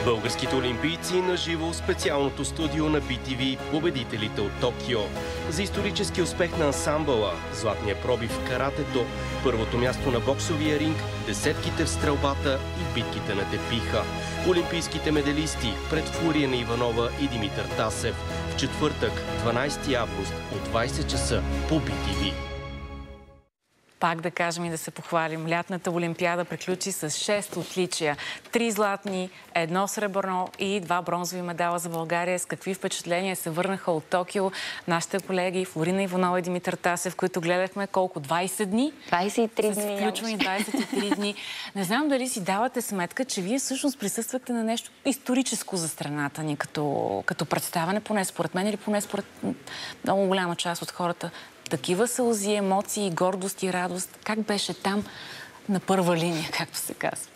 Българските олимпийци на живо специалното студио на BTV победителите от Токио. За исторически успех на ансамбъла, златния пробив в каратето, първото място на боксовия ринг, десетките в стрелбата и битките на тепиха. Олимпийските медалисти пред Флориана Иванова и Димитър Тасев в четвъртък, 12 август от 20 часа по BTV. Пак да кажем и да се похвалим. Лятната олимпиада приключи с 6 отличия. 3 златни, 1 сребърно и 2 бронзови медала за България. С какви впечатления се върнаха от Токио нашите колеги Флориана Иванова и Димитър Тасев, които гледахме колко? 20 дни? 23 дни. Включвани 23 дни. Не знам дали си давате сметка, че вие всъщност присъствахте на нещо историческо за страната ни като представяне, поне според мен или поне според много голяма част от хората. Такива сълзи, емоции, гордост и радост. Как беше там на първа линия, както се казва?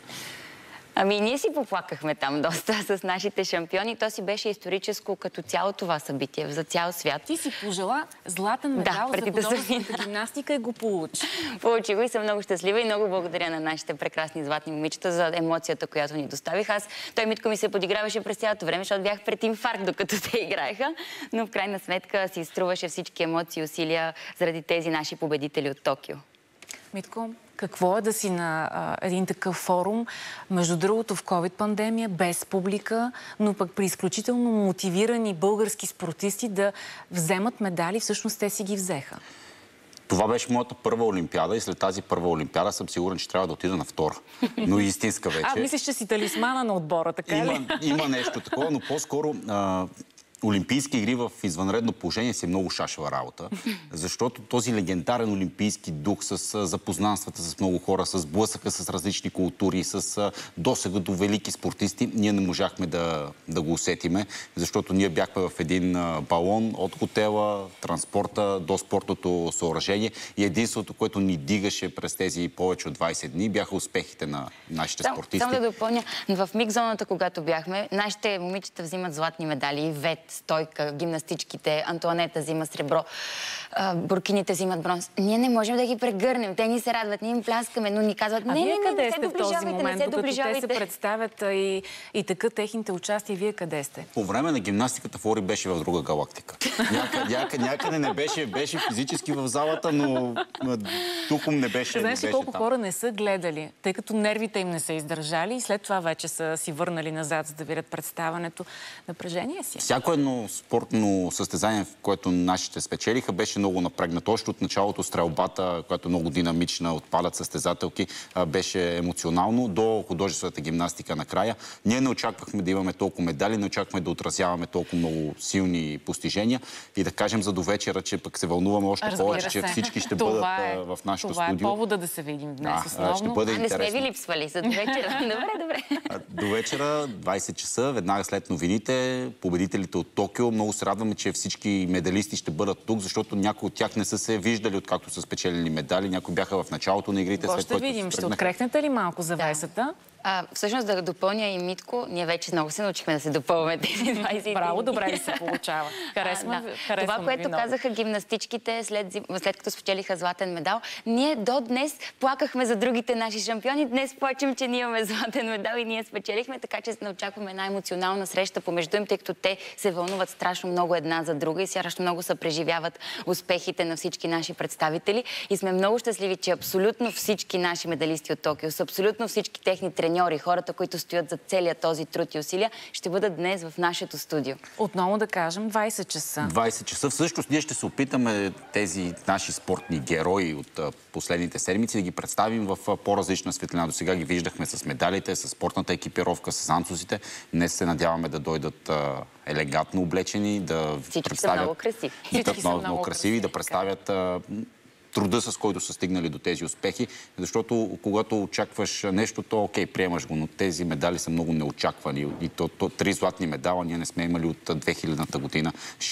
Ами ние си поплакахме там доста с нашите шампиони. То си беше историческо като цяло това събитие за цял свят. Ти си пожела златен медал за художествената гимнастика и го получи. Получи го и съм много щастлива и много благодаря на нашите прекрасни златни момичета за емоцията, която ни доставих. Той Митко ми се подиграваше през цялото време, защото бях пред инфаркт, докато те играеха. Но в крайна сметка си струваше всички емоции и усилия заради тези наши победители от Токио. Mитko, какво е да си на един такъв форум, между другото в COVID-пандемия, без публика, но пък при изключително мотивирани български спортисти да вземат медали, всъщност те си ги взеха? Това беше моята първа олимпиада и след тази първа олимпиада съм сигурен, че трябва да отида на втора. Но истинска вече. Мислиш, че си талисмана на отбора, така ли? Има нещо такова, но по-скоро олимпийски игри в извънредно положение си е много шашева работа, защото този легендарен олимпийски дух с запознанствата с много хора, с блъсъка с различни култури, с досега до велики спортисти, ние не можахме да го усетиме, защото ние бяхме в един балон от хотела, транспорта до спортното съоръжение и единството, което ни дигаше през тези повече от 20 дни, бяха успехите на нашите спортисти. Само да допълня, в микс-зоната, когато бяхме, нашите момичета взимат златни медали, Ивет, Стойка, гимнастичките, Антуанета взима сребро, буркините взимат бронз. Ние не можем да ги прегърнем. Те ни се радват, ние им пляскаме, но ни казват, не се доближавайте, не се доближавайте. Те се представят и така техните участия, вие къде сте? По време на гимнастиката Флори беше в друга галактика. Някъде не беше физически в залата, но духом не беше. Знаеш ли колко хора не са гледали, тъй като нервите им не са издържали и след това вече са си върнали назад, за да видят представането. Напрежение си. Всяко едно спортно състезание, в което нашите спечелиха, беше много напрегнато. Още от началото стрелбата, която е много динамична, отпадат състезателки, беше емоционално до художествената гимнастика накрая. Ние не очаквахме да имаме толкова медали, не очаквахме да отразяваме толкова много силни постижения и да кажем за довечера, че пък се вълнуваме още повече, че всички ще бъдат в нашето студио. Това е повода да се видим днес основно. Ще бъде интересно. Не сме ви липсвали за довечера. Добре. До вечера, 20 часа, веднага след новините, победителите от Токио. Много се радваме, че всички медалисти ще бъдат тук, защото някои от тях не са се виждали, откакто са спечелили медали. Някои бяха в началото на игрите. Ще видим. Ще открехнете ли малко завесата? Всъщност да допълня и Митко, ние вече много се научихме да се допълваме тези 20 Браво, добре ли се получава. Това, което казаха гимнастичките след като спечелиха златен медал, ние до днес плакахме за другите наши шампиони. Днес плачем, че ние имаме златен медал и ние спечелихме, така че не очакваме една емоционална среща помежду им, тъй като те се вълнуват страшно много една за друга и страшно много се преживяват успехите на всички наши представители. И сме много щастливи, че абсолютно всички наши медалисти от Токио, с абсолютно всички техни треньори, хората, които стоят за целия този труд и усилия, ще бъдат днес в нашето студио. Отново да кажем 20 часа. 20 часа. Всъщност ние ще се опитаме тези наши спортни герои от последните седмици да ги представим в по-различна светлина. До сега ги виждахме с медалите, с спортната екипировка, с анцузите. Днес се надяваме да дойдат елегантно облечени, да всички са много красиви. Всички са много красиви, да представят труда, с който са стигнали до тези успехи, защото когато очакваш нещо, то окей, приемаш го, но тези медали са много неочаквани. И то 3 златни медала ние не сме имали от 2000-та година,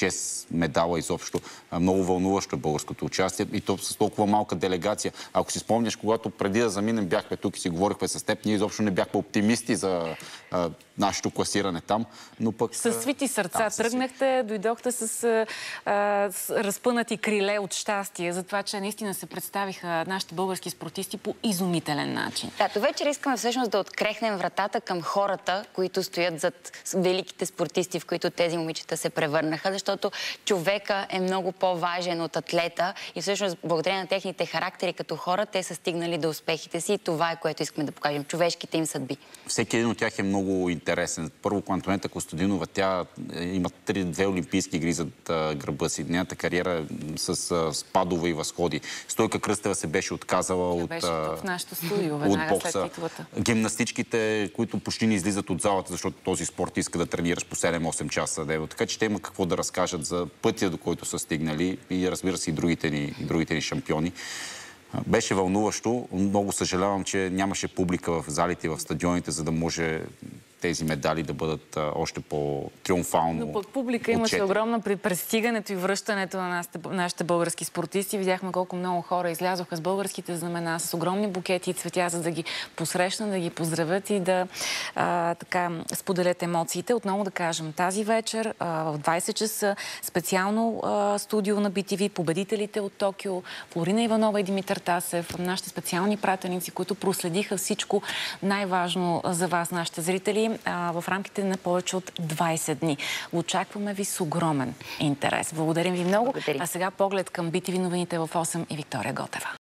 6 медала изобщо. Много вълнуващо е българското участие и то с толкова малка делегация. Ако си спомняш, когато преди да заминем бяхме тук и си говорихме с теб, ние изобщо не бяхме оптимисти за нашето класиране там. Но пък... С свити сърца тръгнахте, дойдохте с разпънати криле от щастие за това, че наистина се представиха нашите български спортисти по изумителен начин. Да, до вечер искаме всъщност да открехнем вратата към хората, които стоят зад великите спортисти, в които тези момичета се превърнаха, защото човека е много по-важен от атлета и всъщност благодарение на техните характери като хора, те са стигнали до успехите си и това е, което искаме да покажем. Човешките им съдби. Всеки един от тях е много интересен. Първо, Антонета Костадинова, тя има 2 олимпийски игри зад гърба си. Нейната кариера с спадове и възходи. Стойка Кръстева се беше отказала от бокса. Гимнастичките, които почти не излизат от залата, защото този спорт иска да тренираш по 7-8 часа дневно. Така че те има какво да разкажат за пътя, до който са стигнали и разбира се и другите ни шампиони. Беше вълнуващо. Много съжалявам, че нямаше публика в залите и в стадионите, за да може тези медали да бъдат още по-триумфално. Но пък публика имаше огромна при пристигането и връщането на нашите български спортисти. Видяхме колко много хора излязоха с българските знамена, с огромни букети и цветя, за да ги посрещнат, да ги поздравят и да споделят емоциите. Отново да кажем, тази вечер в 20 часа специално студио на BTV, победителите от Токио, Флорина Иванова и Димитър Тасев, нашите специални пратеници, които проследиха всичко най-важно за вас, нашите зрители, в рамките на повече от 20 дни. Очакваме ви с огромен интерес. Благодарим ви много. А сега поглед към BTV новините в 8 и Виктория Готева.